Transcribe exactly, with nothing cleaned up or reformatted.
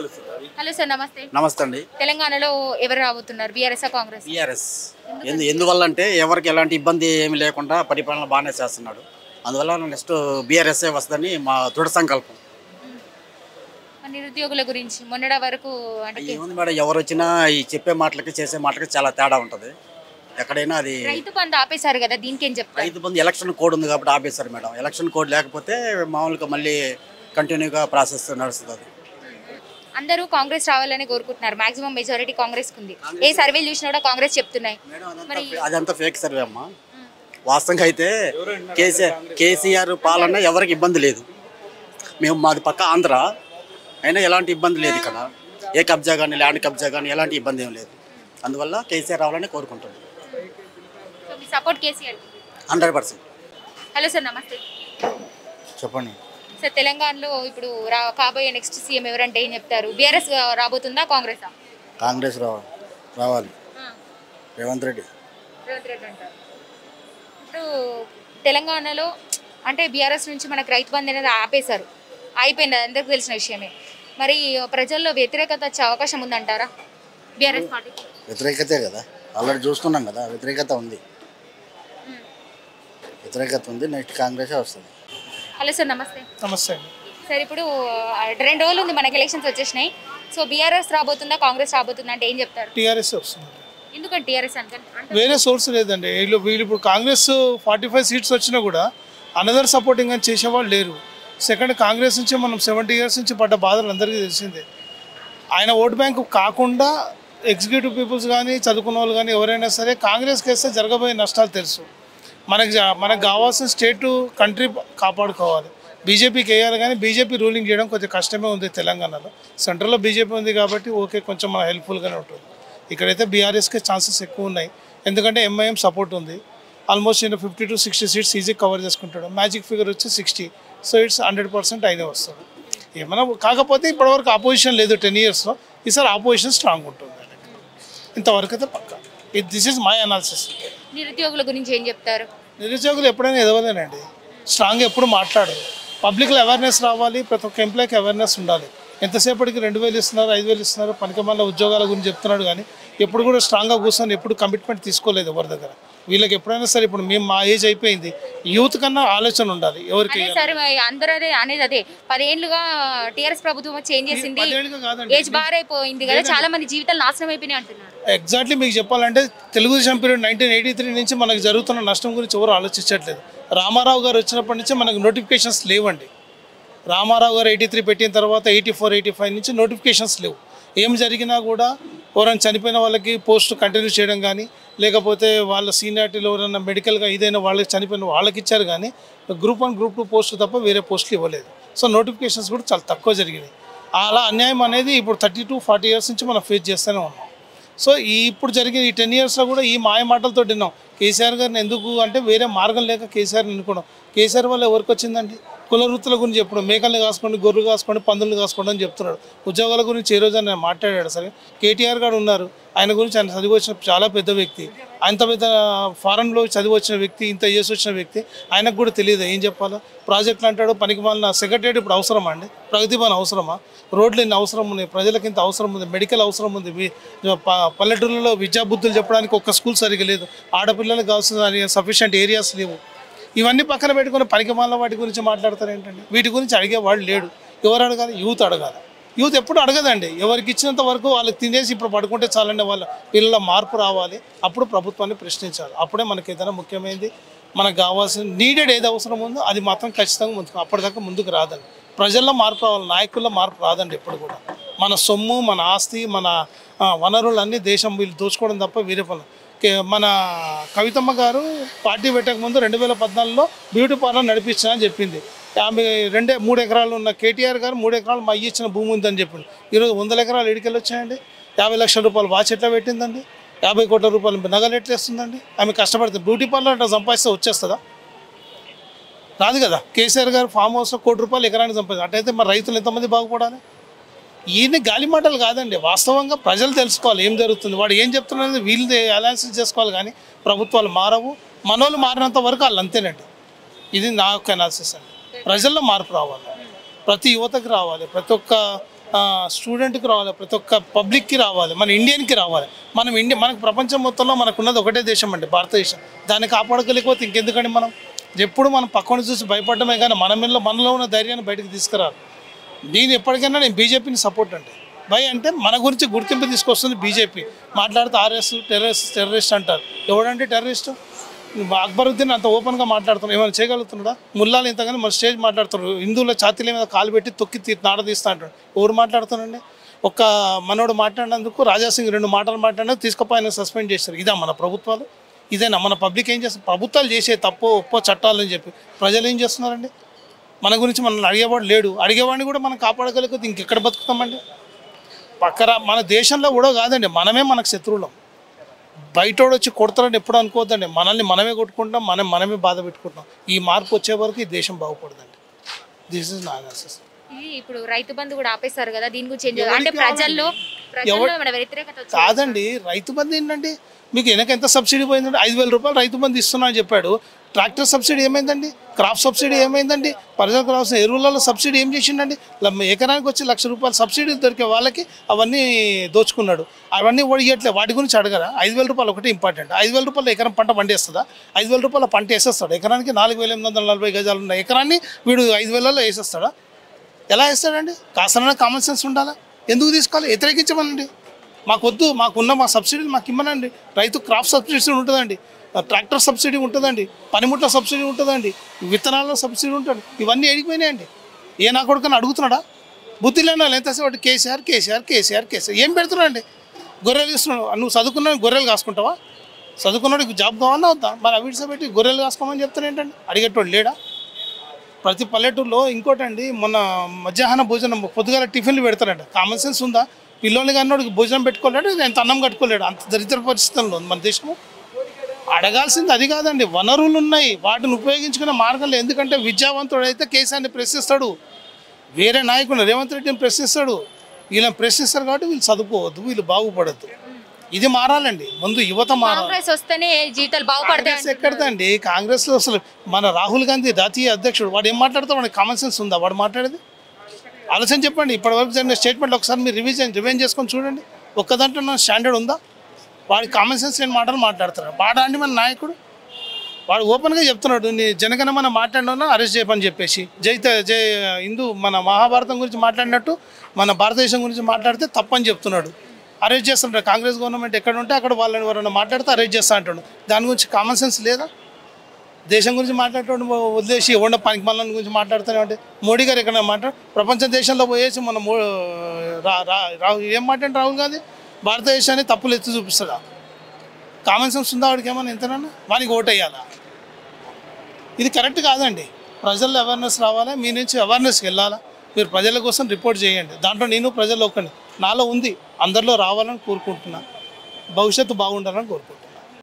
Hello sir, నమస్తే. నమస్తే అండి. తెలంగాణలో ఎవరు రాబోతున్నారు, బీఆర్ఎస్ కాంగ్రెస్? బీఆర్ఎస్. ఎందు ఎందువల్ల అంటే ఎవరికి ఎలాంటి ఇబ్బంది ఏమి లేకుండా పరిపాలన బాగానే చేస్తున్నాడు. అందువల్ల నెక్స్ట్ బీఆర్ఎస్ఏ వస్తుందని మా దృఢ సంకల్పం. నిరుద్యోగుల గురించి మొన్నటి వరకు అంటే ఏముంది మేడం, ఎవరు వచ్చినా ఈ చెప్పే మాటలకి చేసే మాటలకి చాలా తేడా ఉంటుంది. ఎక్కడైనా అది రైతు బంధు ఆపేశారు కదా, దీనికి ఏం చెప్తారు? రైతు బంధు ఎలక్షన్ కోడ్ ఉంది కాబట్టి ఆపేశారు మేడం. ఎలక్షన్ కోడ్ లేకపోతే మామూలుగా మళ్ళీ కంటిన్యూగా ప్రాసెస్ నడుస్తుంది. అందరూ కాంగ్రెస్ రావాలని కోరుకుంటున్నారు. మాక్సిమం మెజారిటీ కాంగ్రెస్ ఉంది. ఏ సర్వేలు చూసినా కూడా కాంగ్రెస్ చెప్తున్నాయి. మరి అదంతా ఫేక్ సర్వే అమ్మా. వాస్తవంగా అయితే కేసీఆర్ కేసీఆర్ పాలన ఎవరికి ఇబ్బంది లేదు. మేము మాది పక్క ఆంధ్ర అయినా ఎలాంటి ఇబ్బంది లేదు. ఇక్కడ ఏ కబ్జా కానీ ల్యాండ్ కబ్జా కానీ ఎలాంటి ఇబ్బంది ఏం లేదు. అందువల్ల కేసీఆర్ రావాలని కోరుకుంటున్నాం. Support KCR hundred percent. Hello sir, నమస్తే. చెప్పండి సార్, తెలంగాణలో ఇప్పుడు రా కాబోయే నెక్స్ట్ సీఎం ఎవరంటే ఏం చెప్తారు? బీఆర్ఎస్ రాబోతుందా, కాంగ్రెస్? కాంగ్రెస్ రావాలి రావాలి రేవంత్ రెడ్డి. రేవంత్ రెడ్డి అంటారు. ఇప్పుడు తెలంగాణలో అంటే బీఆర్ఎస్ నుంచి మనకు రైతు బంధు అనేది ఆపేశారు, అయిపోయింది, అందరికీ తెలిసిన విషయమే. మరి ప్రజల్లో వ్యతిరేకత వచ్చే అవకాశం ఉందంటారా బీఆర్ఎస్ పార్టీకి? వ్యతిరేకతే కదా, ఆల్రెడీ చూస్తున్నాం కదా, వ్యతిరేకత ఉంది. వ్యతిరేకత ఉంది. నెక్స్ట్ కాంగ్రెస్ వస్తుంది. హలో సార్, నమస్తే. నమస్తే సార్, ఇప్పుడు రెండు రోజులు ఉంది మనకి, ఎలక్షన్స్ వచ్చేసినాయి. సో బీఆర్ఎస్ రాబోతుందా, కాంగ్రెస్ రాబోతుందా అంటే ఏం చెప్తారు? టీఆర్ఎస్ వస్తుంది. ఎందుకంటే టీఆర్ఎస్ అంటే వేరే సోర్స్ లేదండి. వీళ్ళు వీళ్ళు ఇప్పుడు కాంగ్రెస్ ఫార్టీ ఫైవ్ సీట్స్ వచ్చినా కూడా అనదర్ సపోర్టింగ్ అని చేసేవాళ్ళు లేరు. సెకండ్, కాంగ్రెస్ నుంచి మనం సెవెంటీ ఇయర్స్ నుంచి పడ్డ బాధలు అందరికీ తెలిసిందే. ఆయన ఓట్ బ్యాంకు కాకుండా ఎగ్జిక్యూటివ్ పీపుల్స్ కానీ చదువుకున్న వాళ్ళు కానీ ఎవరైనా సరే కాంగ్రెస్కి వేస్తే జరగబోయే నష్టాలు తెలుసు. మనకి మనకు కావాల్సిన స్టేటు కంట్రీ కాపాడుకోవాలి. బీజేపీకి వేయాలి కానీ బీజేపీ రూలింగ్ చేయడం కొద్దిగా కష్టమే ఉంది తెలంగాణలో. సెంట్రల్లో బీజేపీ ఉంది కాబట్టి ఓకే, కొంచెం మన హెల్ప్ఫుల్గానే ఉంటుంది. ఇక్కడైతే బీఆర్ఎస్కే ఛాన్సెస్ ఎక్కువ ఉన్నాయి. ఎందుకంటే ఎంఐఎం సపోర్ట్ ఉంది. ఆల్మోస్ట్ నేను fifty to sixty seats easy cover చేసుకుంటాడు. మ్యాజిక్ ఫిగర్ వచ్చి sixty. So it's hundred percent అయినా వస్తుంది. ఏమైనా కాకపోతే ఇప్పటివరకు ఆపోజిషన్ లేదు టెన్ ఇయర్స్లో. ఈసారి ఆపోజిషన్ స్ట్రాంగ్ ఉంటుంది. ఇంతవరకు అయితే పక్కా. This is my analysis. నిరుద్యోగుల గురించి ఏం చెప్తారు? నిరుద్యోగులు ఎప్పుడైనా ఎదవలేనండి. స్ట్రాంగ్ ఎప్పుడు మాట్లాడరు. పబ్లిక్లో అవేర్నెస్ రావాలి. ప్రతి ఒక్క ఎంప్లాయ్కి అవేర్నెస్ ఉండాలి. ఎంతసేపటికి రెండు వేలు ఇస్తున్నారు, ఐదు వేలు ఇస్తున్నారు, పనికిమాల ఉద్యోగాల గురించి చెప్తున్నాడు కానీ ఎప్పుడు కూడా స్ట్రాంగ్గా కూర్చొని ఎప్పుడు కమిట్మెంట్ తీసుకోలేదు ఎవరి దగ్గర. వీళ్ళకి ఎప్పుడైనా సరే ఇప్పుడు మేము మా ఏజ్ అయిపోయింది, యూత్ కన్నా ఆలోచన ఉండాలి ఎవరికి. సరే, అందరూ అదే అనేది అదే పదేళ్లుగా టీఆర్ఎస్ ప్రభుత్వం చేంజ్ చేసింది, ఏజ్ బార్ అయిపోయింది కదా, చాలా మంది జీవితాలు నాశనం అయిపోయినాయి అంటున్నారు. ఎగ్జాక్ట్లీ మీకు చెప్పాలంటే Telugu Desam period nineteen eighty three నుంచి మనకు జరుగుతున్న నష్టం గురించి ఎవరు ఆలోచించట్లేదు. రామారావు గారు వచ్చినప్పటి నుంచి మనకు నోటిఫికేషన్స్ లేవండి. రామారావు గారు ఎయిటీ త్రీ పెట్టిన తర్వాత ఎయిటీ ఫోర్ ఎయిటీ ఫైవ్ నుంచి నోటిఫికేషన్స్ లేవు. ఏం జరిగినా కూడా ఎవరైనా చనిపోయిన వాళ్ళకి పోస్ట్ కంటిన్యూ చేయడం కానీ, లేకపోతే వాళ్ళ సీనియారిటీలో ఎవరైనా మెడికల్గా ఇదైనా వాళ్ళకి చనిపోయిన వాళ్ళకి ఇచ్చారు కానీ గ్రూప్ వన్ గ్రూప్ టూ పోస్టులు తప్ప వేరే పోస్టులు ఇవ్వలేదు. సో నోటిఫికేషన్స్ కూడా చాలా తక్కువ జరిగినాయి. అలా అన్యాయం అనేది ఇప్పుడు థర్టీ టు ఫార్టీ ఇయర్స్ నుంచి మనం ఫేస్ చేస్తూనే ఉన్నాం. సో ఈ ఇప్పుడు జరిగిన ఈ టెన్ ఇయర్స్లో కూడా ఈ మాయ మాటలతో విన్నాం. కేసీఆర్ గారిని ఎందుకు అంటే వేరే మార్గం లేక కేసీఆర్ని ఎన్నుకోవడం. కేసీఆర్ వల్ల ఎవరికి వచ్చిందండి? కుల వృత్తుల గురించి చెప్పడం, మేకల్ని కాసుకోండి, గొర్రెలు కాసుకోండి, పందులు కాసుకోండి అని చెప్తున్నాడు. ఉద్యోగాల గురించి ఏ రోజు ఆయన మాట్లాడాడు? సరే, కేటీఆర్ గారు ఉన్నారు, ఆయన గురించి ఆయన చదివి వచ్చిన చాలా పెద్ద వ్యక్తి, అంత పెద్ద ఫారెన్లో చదివి వచ్చిన వ్యక్తి, ఇంత చేసి వచ్చిన వ్యక్తి, ఆయనకు కూడా తెలియదు ఏం చెప్పాలో. ప్రాజెక్టులు అంటాడు, పనికి మాలిన సెక్రటరీ ఇప్పుడు అవసరమా అండి? ప్రగతి భవన్ అవసరమా? రోడ్లు ఎన్ని అవసరం ఉన్నాయి, ప్రజలకు ఇంత అవసరం ఉంది, మెడికల్ అవసరం ఉంది, పల్లెటూళ్ళలో విద్యాబుద్ధులు చెప్పడానికి ఒక్క స్కూల్ సరిగ్గా లేదు, ఆడపిల్లలకు కావాల్సిన సఫిషియంట్ ఏరియాస్ లేవు. ఇవన్నీ పక్కన పెట్టుకుని పనికి మాలిన వాటి గురించి మాట్లాడతారు ఏంటండి? వీటి గురించి అడిగేవాడు లేడు. ఎవరు అడగాలి? యూత్ అడగాలి. యూత్ ఎప్పుడు అడగదండి. ఎవరికి ఇచ్చినంత వరకు వాళ్ళకి తినేసి ఇప్పుడు పడుకుంటే చాలండి. వాళ్ళ పిల్లల మార్పు రావాలి. అప్పుడు ప్రభుత్వాన్ని ప్రశ్నించాలి. అప్పుడే మనకి ఏదైనా ముఖ్యమైనది మనకు కావాల్సిన నీడెడ్ ఏది అవసరం ఉందో అది మాత్రం ఖచ్చితంగా ముందుకు అప్పటిదాకా ముందుకు రాదండి. ప్రజల్లో మార్పు రావాలి, నాయకుల్లో మార్పు రాదండి ఎప్పుడు కూడా. మన సొమ్ము, మన ఆస్తి, మన వనరులన్నీ దేశం వీళ్ళు దోచుకోవడం తప్ప వేరే పనులు. మన కవితమ్మ గారు పార్టీ పెట్టకముందు రెండు వేల పద్నాలుగులో బ్యూటీ పార్లర్ నడిపించా అని చెప్పింది. ఆమె రెండే మూడు ఎకరాలు ఉన్న కేటీఆర్ గారు మూడు ఎకరాలు మా ఇచ్చిన భూమి ఉందని చెప్పింది. ఈరోజు వందల ఎకరాలు ఎడికెళ్ళి వచ్చాయండి. యాభై లక్షల రూపాయలు వాచ్ ఎట్లా పెట్టిందండి? యాభై కోట్ల రూపాయలు నగలు ఎట్లా వేస్తుందండి? ఆమె కష్టపడుతుంది. బ్యూటీ పార్లర్ అట్లా సంపాదిస్తే వచ్చేస్తుందా? రాదు కదా. కేసీఆర్ గారు ఫామ్ హౌస్లో కోటి రూపాయలు ఎకరానికి సంపాదించారు. అటైతే మరి రైతులు ఎంతమంది బాగుపడాలి? ఈయన గాలి మాటలు కాదండి. వాస్తవంగా ప్రజలు తెలుసుకోవాలి ఏం జరుగుతుంది, వాడు ఏం చెప్తున్నది వీళ్ళు అనాలిసిస్ చేసుకోవాలి. కానీ ప్రభుత్వాలు మారవు, మనోళ్ళు మారినంత వరకు వాళ్ళు అంతేనండి. ఇది నా యొక్క అనాలిసిస్ అండి. ప్రజల్లో మార్పు రావాలి, ప్రతి యువతకి రావాలి, ప్రతి ఒక్క స్టూడెంట్కి రావాలి, ప్రతి ఒక్క పబ్లిక్కి రావాలి, మన ఇండియన్కి రావాలి. మనం ఇండియా మనకు ప్రపంచం మొత్తంలో మనకున్నది ఒకటే దేశం అండి, భారతదేశం. దాన్ని కాపాడగలిగిపోతే ఇంకెందుకండి మనం ఎప్పుడు మనం పక్కన చూసి భయపడమే కానీ మన మీద మనలో ఉన్న ధైర్యాన్ని బయటకు తీసుకురాలి. నేను ఎప్పటికైనా నేను బీజేపీని సపోర్ట్ అంటే భయ అంటే మన గురించి గుర్తింపు తీసుకొస్తుంది బీజేపీ. మాట్లాడితే ఆర్ఎస్ టెర్రరిస్ట్ టెర్రరిస్ట్ అంటారు. ఎవడంటే టెర్రరిస్ట్? అక్బరుద్దీన్ అంత ఓపెన్గా మాట్లాడుతున్నారు, ఏమైనా చేయగలుగుతున్నాడా? ముల్లాలు ఇంతగానే మన స్టేజ్ మాట్లాడుతున్నారు, హిందువుల ఛాతీల మీద కాలు పెట్టి తొక్కి తీ నాడ తీస్తా అంటాడు. ఎవరు మాట్లాడుతున్నారండి? ఒక్క మనోడు మాట్లాడినందుకు రాజాసింగ్ రెండు మాటలు మాట్లాడినందుకు తీసుకుపోయి సస్పెండ్ చేస్తారు. ఇదా మన ప్రభుత్వాలు? ఇదేనా మన పబ్లిక్ ఏం చేస్తారు? ప్రభుత్వాలు చేసే తప్పు ఒప్పో చట్టాలని చెప్పి ప్రజలు ఏం చేస్తున్నారండి? మన గురించి మనల్ని అడిగేవాడు లేడు. అడిగేవాడిని కూడా మనం కాపాడగలిగితే ఇంకెక్కడ బతుకుతామండి? పక్కన మన దేశంలో కూడా కాదండి, మనమే మనకు శత్రువులం. బయటోడు వచ్చి కొడతారని ఎప్పుడు అనుకోవద్దండి. మనల్ని మనమే కొట్టుకుంటాం, మనం మనమే బాధ పెట్టుకుంటాం. ఈ మార్పు వచ్చే వరకు ఈ దేశం బాగుపడదండి. దిస్ ఇస్ నా అనాలిసిస్. ఇది ఇప్పుడు రైతు బంధు కూడా ఆపేశారు కదా, దీని గురించి ఏం చేయాలి? అంటే ప్రజల్లో ప్రజల్లో మన వ్యతిరేకత వచ్చింది. కాదండి, రైతు బంధు ఏంటండి? మీకు వెనక ఎంత సబ్సిడీ పోయిందండి? ఐదు వేల రూపాయలు రైతు బంధు ఇస్తున్నా అని చెప్పాడు. ట్రాక్టర్ సబ్సిడీ ఏమైందండి? క్రాప్ సబ్సిడీ ఏమైందండి? ప్రజలకు రావాల్సిన ఎరువులలో సబ్సిడీ ఏం చేసిండండి? ఎకరానికి వచ్చి లక్ష రూపాయలు సబ్సిడీ దొరికే వాళ్ళకి అవన్నీ దోచుకున్నాడు. అవన్నీ కూడా ఇవ్వట్లేదు. వాటి గురించి అడగరా? ఐదు వేల రూపాయలు ఒకటి ఇంపార్టెంట్. ఐదు వేల రూపాయలు ఎకరం పంట పండేస్తుందా? ఐదు వేల రూపాయల పంట వేసేస్తాడు. ఎకరానికి నాలుగు వేల ఎనిమిది వందల నలభై గజాలు ఉన్న ఎకరాన్ని వీడు ఐదు వేలలో వేసేస్తాడా? ఎలా వేస్తాడండి? కాస్త కామన్ సెన్స్ ఉండాలా? ఎందుకు తీసుకోవాలి? వ్యతిరేకించమనండి. మాకు వద్దు, మాకున్న మా సబ్సిడీలు మాకు ఇమ్మనండి. రైతు క్రాప్ సబ్సిడీ ఉంటుందండి, ట్రాక్టర్ సబ్సిడీ ఉంటుందండి, పనిముట్ల సబ్సిడీ ఉంటుందండి, విత్తనాల సబ్సిడీ ఉంటుంది. ఇవన్నీ ఏడిపోయినాయండి. ఏ నా కొడుకని అడుగుతున్నాడా? బుద్ధి లేని వాళ్ళు ఎంతసేపు వాటి కేసీఆర్ కేసీఆర్ కేసీఆర్ కేసీఆర్ ఏం పెడుతున్నాడు? గొర్రెలు ఇస్తున్నాడు. నువ్వు చదువుకున్నా గొర్రెలు కాసుకుంటావా? చదువుకున్నాడు జాబ్ కావాలన్నా వద్దా? మరి అవిడిసా పెట్టి గొర్రెలు కాసుకోమని చెప్తాను ఏంటండి? అడిగేటోడు లేడా? ప్రతి పల్లెటూరులో ఇంకోటండి, మొన్న మధ్యాహ్న భోజనం పొద్దుగాల టిఫిన్లు పెడతారంట. కామన్ సెన్స్ ఉందా? పిల్లోని కానీ భోజనం పెట్టుకోలేడు, ఎంత అన్నం కట్టుకోలేడు. అంత దరిద్ర పరిస్థితుల్లో ఉంది మన దేశము. అడగాల్సింది అది కాదండి, వనరులు ఉన్నాయి, వాటిని ఉపయోగించుకునే మార్గంలో. ఎందుకంటే విద్యావంతుడు అయితే కేసీఆర్ని ప్రశ్నిస్తాడు, వేరే నాయకుడు రేవంత్ రెడ్డిని ప్రశ్నిస్తాడు. వీళ్ళని ప్రశ్నిస్తారు కాబట్టి వీళ్ళు చదువుకోవద్దు, వీళ్ళు బాగుపడద్దు. ఇది మారాలండి. ముందు యువత మారాలి. కాంగ్రెస్ వస్తేనే జీవితాలు బాగుపడతాయి. ఎక్కడదండి కాంగ్రెస్లో? అసలు మన రాహుల్ గాంధీ జాతీయ అధ్యక్షుడు, వాడు ఏం మాట్లాడతాడు? వాడికి కామన్ సెన్స్ ఉందా వాడు మాట్లాడేది? ఆలోచన చెప్పండి. ఇప్పటివరకు జరిగిన స్టేట్మెంట్ ఒకసారి మీరు రివిజన్ రివైన్ చేసుకొని చూడండి. ఒక్క దాంట్లో నా స్టాండర్డ్ ఉందా? వాడి కామన్ సెన్స్ లేని మాటలు మాట్లాడుతున్నాడు. వాడా అండి మన నాయకుడు? వాడు ఓపెన్గా చెప్తున్నాడు, నీ జనగణమన మాట్లాడినా అరెస్ట్ చేయమని చెప్పేసి. జై జై హిందూ మన మహాభారతం గురించి మాట్లాడినట్టు మన భారతదేశం గురించి మాట్లాడితే తప్పని చెప్తున్నాడు. అరెస్ట్ చేస్తుంటాడు. కాంగ్రెస్ గవర్నమెంట్ ఎక్కడ ఉంటే అక్కడ వాళ్ళని ఎవరైనా మాట్లాడితే అరెస్ట్ చేస్తా అంటాడు. దాని గురించి కామన్ సెన్స్ లేదా? దేశం గురించి మాట్లాడేటోడు వదిలేసి ఎవడ పనికి మళ్ళీ గురించి మాట్లాడుతూనే ఉంటే మోడీ గారు ఎక్కడ మాట్లాడు? ప్రపంచ దేశంలో పోయేసి మన రాహుల్ ఏం మాట్లాడి రాహుల్ గాంధీ భారతదేశాన్ని తప్పులు ఎత్తి చూపిస్తాడా? కామన్ సెన్స్ ఉందా వాడికి? ఏమన్నా ఎంతనన్నా వానికి ఓటు వేయాలా? ఇది కరెక్ట్ కాదండి. ప్రజల్లో అవేర్నెస్ రావాలా, మీ నుంచి అవేర్నెస్కి వెళ్ళాలా. మీరు ప్రజల కోసం రిపోర్ట్ చేయండి. దాంట్లో నేను ప్రజల్లో ఒక్కని నాలో ఉంది, అందరిలో రావాలని కోరుకుంటున్నా. భవిష్యత్తు బాగుండాలని కోరుకుంటున్నాను.